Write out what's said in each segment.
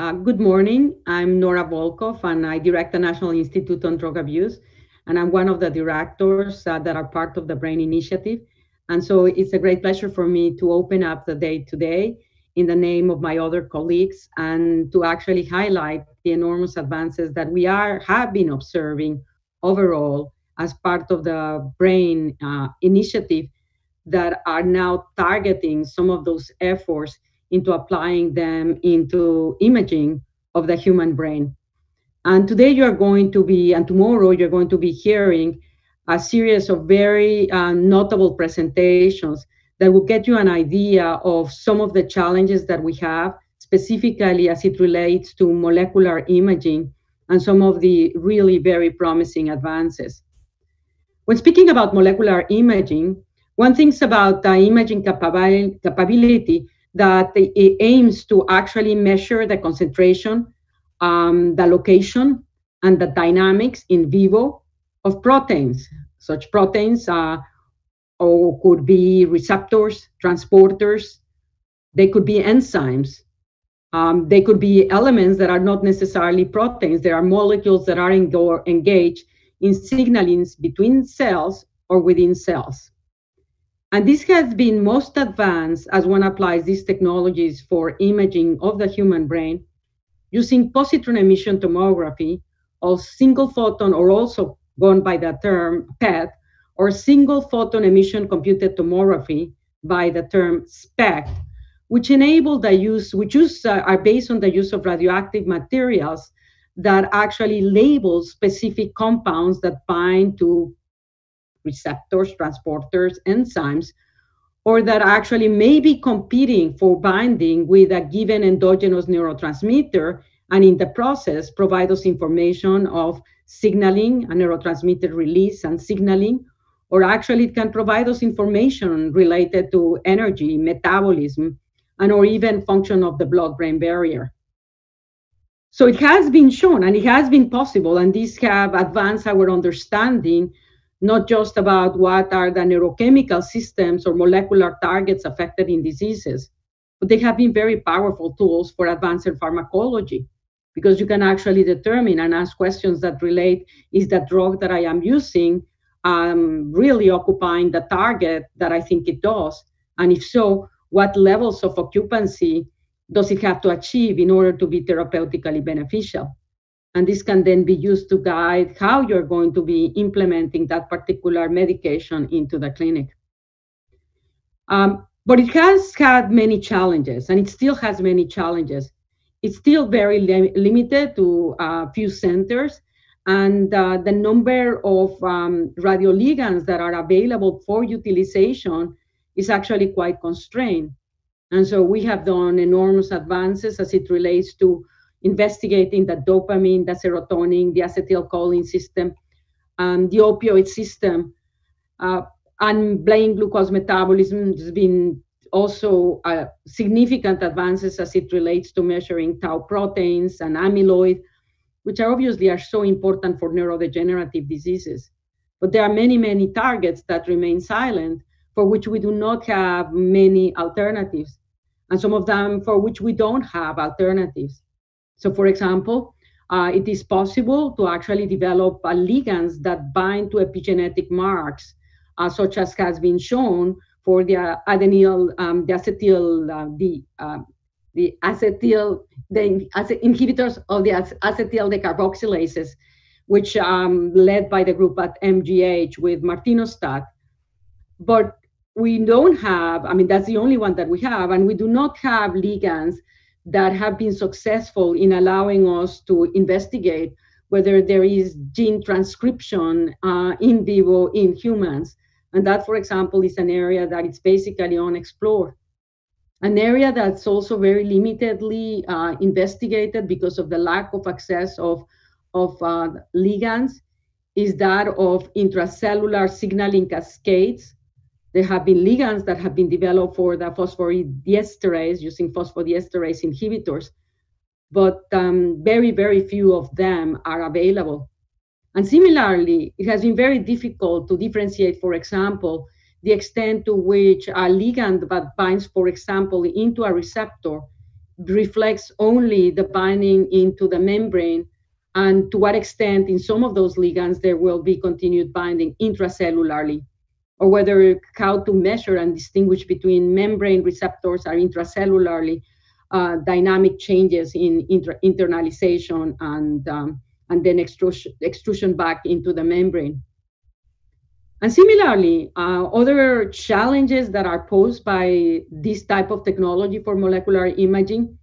Good morning. I'm Nora Volkow, and I direct the National Institute on Drug Abuse. And I'm one of the directors that are part of the BRAIN Initiative. And so it's a great pleasure for me to open up the day today in the name of my other colleagues and to actually highlight the enormous advances that have been observing overall as part of the BRAIN initiative that are now targeting some of those efforts into applying them into imaging of the human brain. And today you're going to be, and tomorrow you're going to be hearing a series of very notable presentations that will get you an idea of some of the challenges that we have, specifically as it relates to molecular imaging and some of the really very promising advances. When speaking about molecular imaging, one thinks about the imaging capability that it aims to actually measure the concentration, the location, and the dynamics in vivo of proteins. Such proteins or could be receptors, transporters, they could be enzymes. They could be elements that are not necessarily proteins. There are molecules that are engaged in signaling between cells or within cells. And this has been most advanced as one applies these technologies for imaging of the human brain using positron emission tomography or single photon, or also gone by the term PET, or single photon emission computed tomography by the term SPECT, which enable the use, are based on the use of radioactive materials that actually label specific compounds that bind to receptors, transporters, enzymes, or that actually may be competing for binding with a given endogenous neurotransmitter, and in the process provide us information of signaling, a neurotransmitter release and signaling, or actually it can provide us information related to energy, metabolism, and or even function of the blood-brain barrier. So it has been shown and it has been possible, and these have advanced our understanding not just about what are the neurochemical systems or molecular targets affected in diseases, but they have been very powerful tools for advanced pharmacology, because you can actually determine and ask questions that relate, is the drug that I am using really occupying the target that I think it does? And if so, what levels of occupancy does it have to achieve in order to be therapeutically beneficial? And this can then be used to guide how you're going to be implementing that particular medication into the clinic. But it has had many challenges, and it still has many challenges. It's still very limited to a few centers, and the number of radioligands that are available for utilization is actually quite constrained. And so we have done enormous advances as it relates to investigating the dopamine, the serotonin, the acetylcholine system, the opioid system, and brain glucose metabolism. There's been also significant advances as it relates to measuring tau proteins and amyloid, which obviously are so important for neurodegenerative diseases. But there are many, many targets that remain silent, for which we do not have many alternatives, and some of them for which we don't have alternatives. So for example, it is possible to actually develop ligands that bind to epigenetic marks, such as has been shown for the inhibitors of the acetyl decarboxylases, which led by the group at MGH with martinostat. But we don't have, that's the only one that we have, and we do not have ligands that have been successful in allowing us to investigate whether there is gene transcription in vivo in humans. And that, for example, is an area that is basically unexplored. An area that's also very limitedly investigated because of the lack of access of ligands is that of intracellular signaling cascades. There have been ligands that have been developed for the phosphodiesterase, using phosphodiesterase inhibitors, but very, very few of them are available. And similarly, it has been very difficult to differentiate, for example, the extent to which a ligand that binds, for example, into a receptor reflects only the binding into the membrane, and to what extent in some of those ligands there will be continued binding intracellularly, or whether how to measure and distinguish between membrane receptors or intracellularly dynamic changes in internalization and then extrusion back into the membrane. And similarly, other challenges that are posed by this type of technology for molecular imaging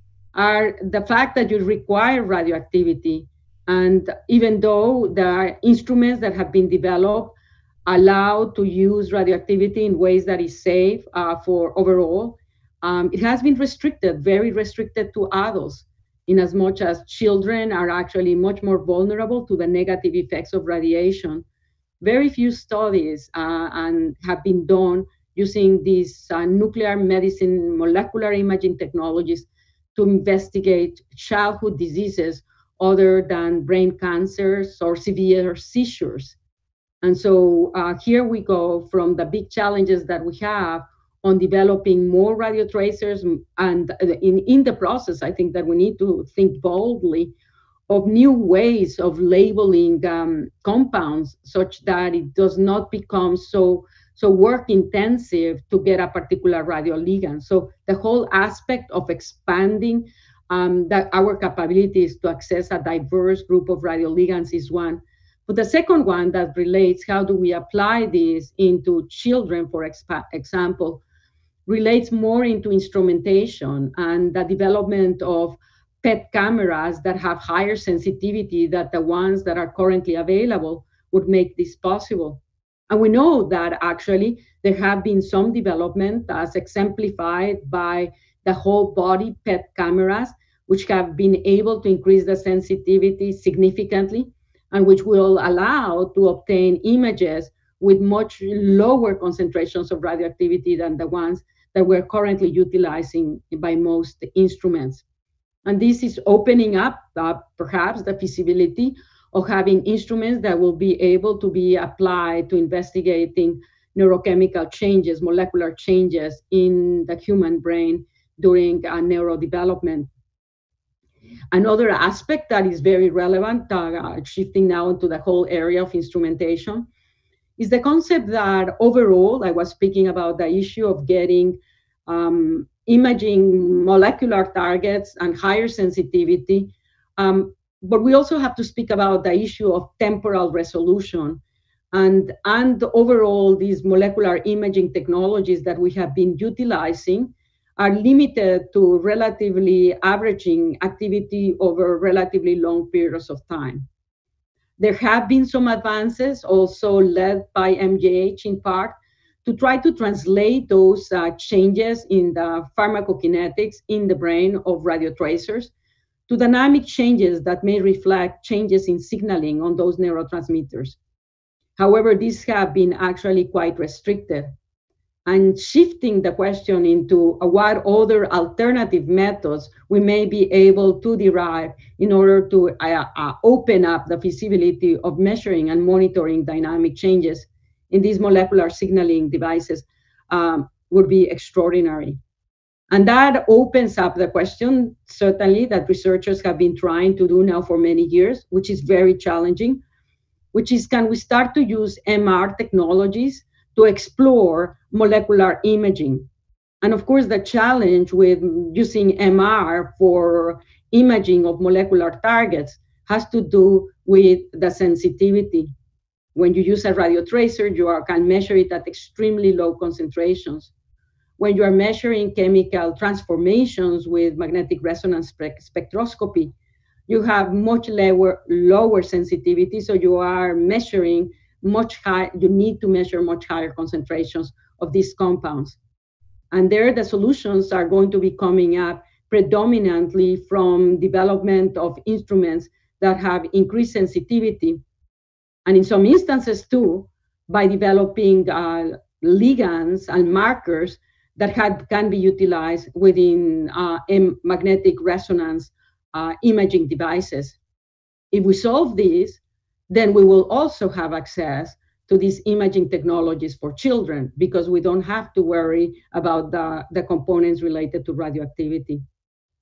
are the fact that you require radioactivity. And even though there are instruments that have been developed allow to use radioactivity in ways that is safe for overall, it has been restricted, very restricted to adults, in as much as children are actually much more vulnerable to the negative effects of radiation. Very few studies and have been done using these nuclear medicine molecular imaging technologies to investigate childhood diseases other than brain cancers or severe seizures. And so here we go from the big challenges that we have on developing more radio tracers. And in the process, I think that we need to think boldly of new ways of labeling compounds such that it does not become so work intensive to get a particular radioligand. So the whole aspect of expanding that our capabilities to access a diverse group of radioligands is one. But the second one that relates, how do we apply this into children, for example, relates more into instrumentation and the development of PET cameras that have higher sensitivity than the ones that are currently available would make this possible. And we know that actually there have been some development as exemplified by the whole body PET cameras, which have been able to increase the sensitivity significantly and which will allow to obtain images with much lower concentrations of radioactivity than the ones that we're currently utilizing by most instruments. And this is opening up perhaps the feasibility of having instruments that will be able to be applied to investigating neurochemical changes, molecular changes in the human brain during neurodevelopment. Another aspect that is very relevant, shifting now into the whole area of instrumentation, is the concept that overall, I was speaking about the issue of getting imaging molecular targets and higher sensitivity. But we also have to speak about the issue of temporal resolution. And overall, these molecular imaging technologies that we have been utilizing are limited to relatively averaging activity over relatively long periods of time. There have been some advances also led by MGH in part to try to translate those changes in the pharmacokinetics in the brain of radiotracers to dynamic changes that may reflect changes in signaling on those neurotransmitters. However, these have been actually quite restricted. And shifting the question into what other alternative methods we may be able to derive in order to open up the feasibility of measuring and monitoring dynamic changes in these molecular signaling devices would be extraordinary. And that opens up the question, certainly, that researchers have been trying to do now for many years, which is very challenging, which is, can we start to use MR technologies to explore molecular imaging? And of course, the challenge with using MR for imaging of molecular targets has to do with the sensitivity. When you use a radio tracer, you can measure it at extremely low concentrations. When you are measuring chemical transformations with magnetic resonance spectroscopy, you have much lower sensitivity, so you are measuring you need to measure much higher concentrations of these compounds. And there, the solutions are going to be coming up predominantly from development of instruments that have increased sensitivity. And in some instances too, by developing ligands and markers that can be utilized within magnetic resonance imaging devices. If we solve this, then we will also have access to these imaging technologies for children, because we don't have to worry about the components related to radioactivity.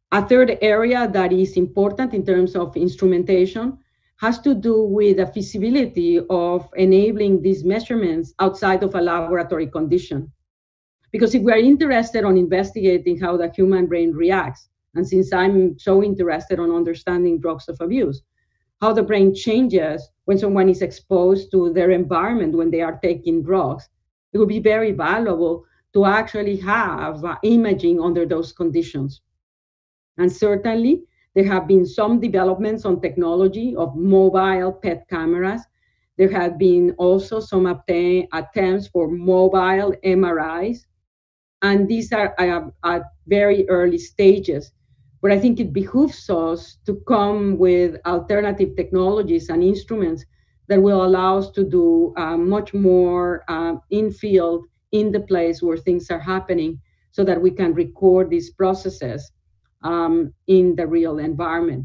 A third area that is important in terms of instrumentation has to do with the feasibility of enabling these measurements outside of a laboratory condition. Because if we are interested on investigating how the human brain reacts, and since I'm so interested on understanding drugs of abuse, how the brain changes when someone is exposed to their environment when they are taking drugs, it would be very valuable to actually have imaging under those conditions. And certainly, there have been some developments on technology of mobile PET cameras. There have been also some attempts for mobile MRIs, and these are at very early stages. But I think it behooves us to come with alternative technologies and instruments that will allow us to do much more in field, in the place where things are happening, so that we can record these processes in the real environment.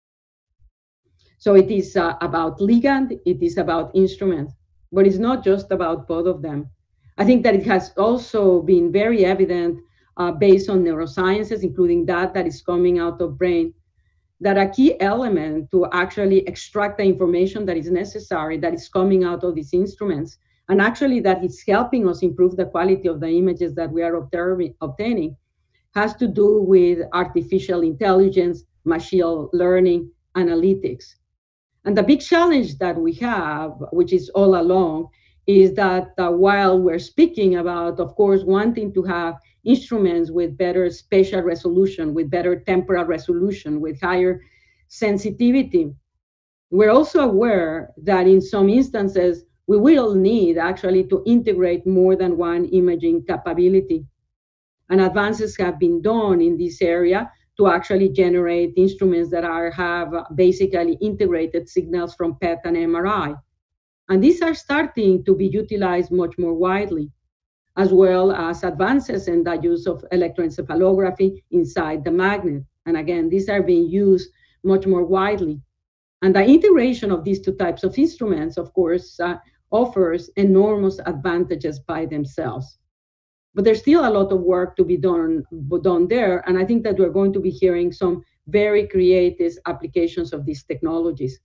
So it is about ligand, it is about instruments, but it's not just about both of them. I think that it has also been very evident based on neurosciences, including that is coming out of brain, that a key element to actually extract the information that is necessary, that is coming out of these instruments, and actually that is helping us improve the quality of the images that we are obtaining, has to do with artificial intelligence, machine learning, analytics. And the big challenge that we have, which is all along, is that while we're speaking about, of course, wanting to have instruments with better spatial resolution, with better temporal resolution, with higher sensitivity, we're also aware that in some instances, we will need actually to integrate more than one imaging capability. And advances have been done in this area to actually generate instruments that have basically integrated signals from PET and MRI. And these are starting to be utilized much more widely, as well as advances in the use of electroencephalography inside the magnet. And again, these are being used much more widely. And the integration of these two types of instruments, of course, offers enormous advantages by themselves. But there's still a lot of work to be done there. And I think that we're going to be hearing some very creative applications of these technologies.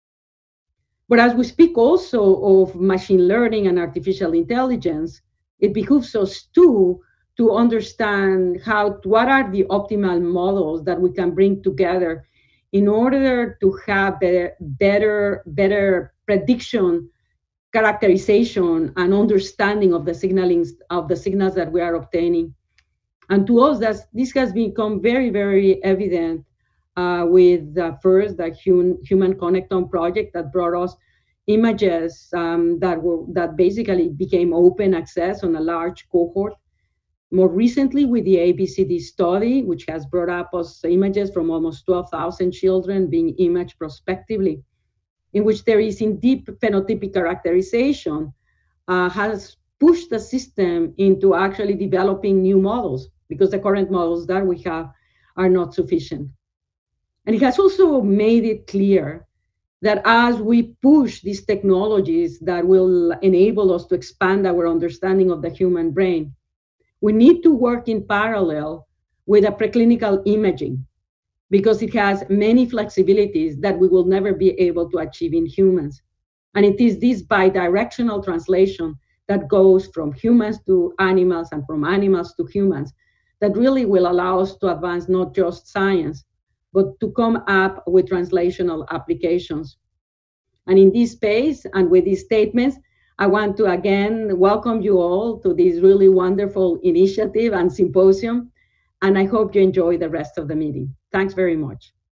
But as we speak also of machine learning and artificial intelligence, it behooves us too to understand what are the optimal models that we can bring together in order to have better prediction, characterization, and understanding of the signals that we are obtaining. And to us, this has become very, very evident with the Human Connectome project that brought us images that basically became open access on a large cohort. More recently with the ABCD study, which has brought up us images from almost 12,000 children being imaged prospectively, in which there is in deep phenotypic characterization, has pushed the system into actually developing new models, because the current models that we have are not sufficient. And it has also made it clear that as we push these technologies that will enable us to expand our understanding of the human brain, we need to work in parallel with a preclinical imaging, because it has many flexibilities that we will never be able to achieve in humans. And it is this bidirectional translation that goes from humans to animals and from animals to humans that really will allow us to advance not just science, but to come up with translational applications. And in this space and with these statements, I want to again welcome you all to this really wonderful initiative and symposium. And I hope you enjoy the rest of the meeting. Thanks very much.